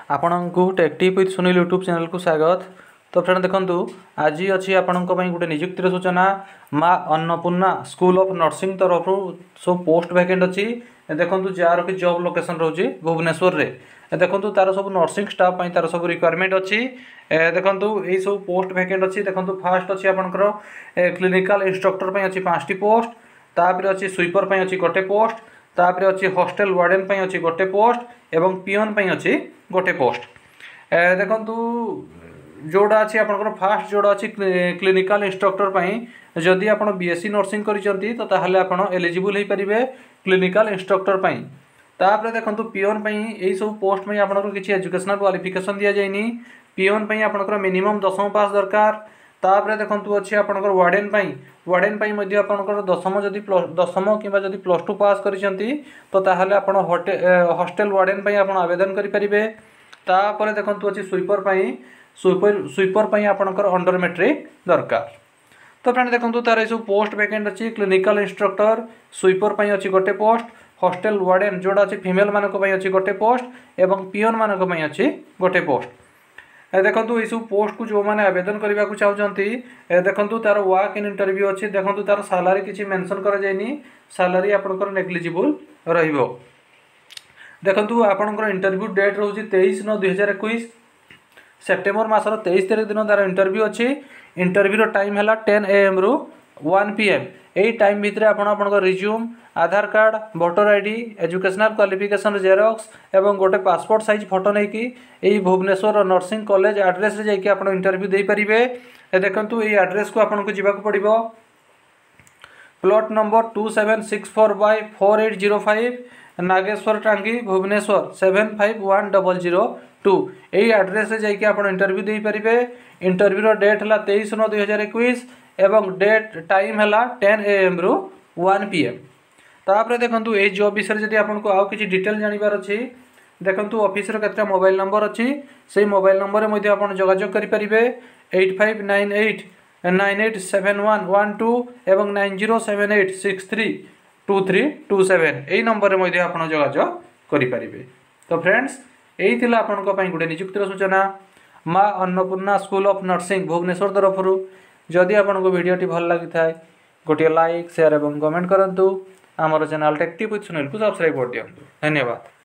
आपण को detective with Sunil YouTube channel को स्वागत। तो फ्रेंड देखंतु आज अच्छी आपण गोटे निजुक्तिर सूचना Maa Annapurna school of nursing तरफ सब पोस्ट वैकेंट अच्छी देखंतु जार कि जॉब लोकेशन रोचे भुवनेश्वर रे देखंतु तार सब नर्सिंग स्टाफ तार सब रिक्वायरमेंट अच्छी देखंतु यही सब पोस्ट वैकेंट अच्छी देखंतु फास्ट अच्छी आपनकर क्लिनिकल इंस्ट्रक्टर पे अच्छी 5टी पोस्ट तापर अच्छी स्वीपर पे अच्छी गोटे पोस्ट तापर अच्छी हॉस्टल वार्डन पे अच्छी गोटे पोस्ट एवं पियन पे अच्छी गोटे पोस्ट देखंतु जोड़ा अच्छी आपनकर फास्ट जोड़ा अच्छी क्लिनिकल इंस्ट्रक्टर पर जदि आप बीएससी नर्सिंग करिसेंती तो ताहले आपण एलिजिबल हो पारे क्लिनिकल इंस्ट्रक्टर पर तापर देखंतु पियन पर यही सब पोस्ट में आपनकर किसी एजुकेशनल क्वालिफिकेशन दि जाइनी पियन पर आपनकर मिनिमम 10वीं पास दरकार तापर देखंतु अच्छी आपनकर वार्डन पई मध्ये आपनकर 10वीं जदि 10वीं किंबा जदि +2 पास करिसेंती तो ताहले आपण हॉस्टल वार्डन पई आपण आवेदन करि परिबे तापर देखंतु अच्छी स्वीपर पई आपनकर अंडर मैट्रिक दरकार। तो फ्रेंड देखंतु तार सब पोस्ट वैकेंट अच्छी क्लिनिकल इंस्ट्रक्टर स्वीपर पई अच्छी गोटे पोस्ट हॉस्टल वार्डन जोड़ा अच्छी फीमेल मानक पई अच्छी गोटे पोस्ट एवं पियन मानक पई अच्छी गोटे पोस्ट देखंतु यह पोस्ट को जो मैंने आवेदन करने को चाहते देखंतु तार वर्क इन इंटरव्यू अच्छी देखंतु तार सैलरी किसी मेंशन करा जायनी सैलरी आपनकर नेग्लिजिबल रहिबो। देखंतु आपनकर इंटरव्यू डेट रोज 23/9/2021 सेप्टेम्बर मासर 23 तारिख दिन तार इंटरव्यू अच्छी इंटरव्यू टाइम है 10 AM रु 1 PM यही टाइम भितर आपनकर resume Aadhaar card voter ID educational qualification xerox एवं गोटे पासपोर्ट साइज फोटो नहीं कि यही भुवनेश्वर नर्सिंग कॉलेज एड्रेस रे जाइए आप इंटरव्यू दे पारिबे। देखंतु यही एड्रेस को आपन को जीवाक पड़िबो प्लॉट नंबर 2764/4805 नागेश्वर टांगी भुवनेश्वर 751002 यही एड्रेस रे जाइए आप इंटरव्यू दे पारिबे। इंटरव्यू डेट है 23/9/2021 एवं डेट टाइम है 10 AM रु 1 PM। तापर देखंतु ए जॉब विषय जदि आपको आउ किसी डिटेल जानवर अच्छी देखंतु ऑफिस रो केतना मोबाइल नंबर अच्छी से मोबाइल नंबर में मध्ये आपण जोगाजोग करि परिबे 8598987112 एवं 9078632327 एई नंबर में मध्ये आपण जोगाजोग करि परिबे। तो फ्रेंड्स एई थिला आपनको पई गुटे नियुक्तिर सूचना Maa Annapurna school of nursing Bhubaneswar तरफ जदि आपको वीडियोटी भल लगी थाए गोटे लाइक शेयर एवं कमेंट करंतु आमर चैनल टेक्टिव विथ सुनील को सब्सक्राइब कर दियंतु। धन्यवाद।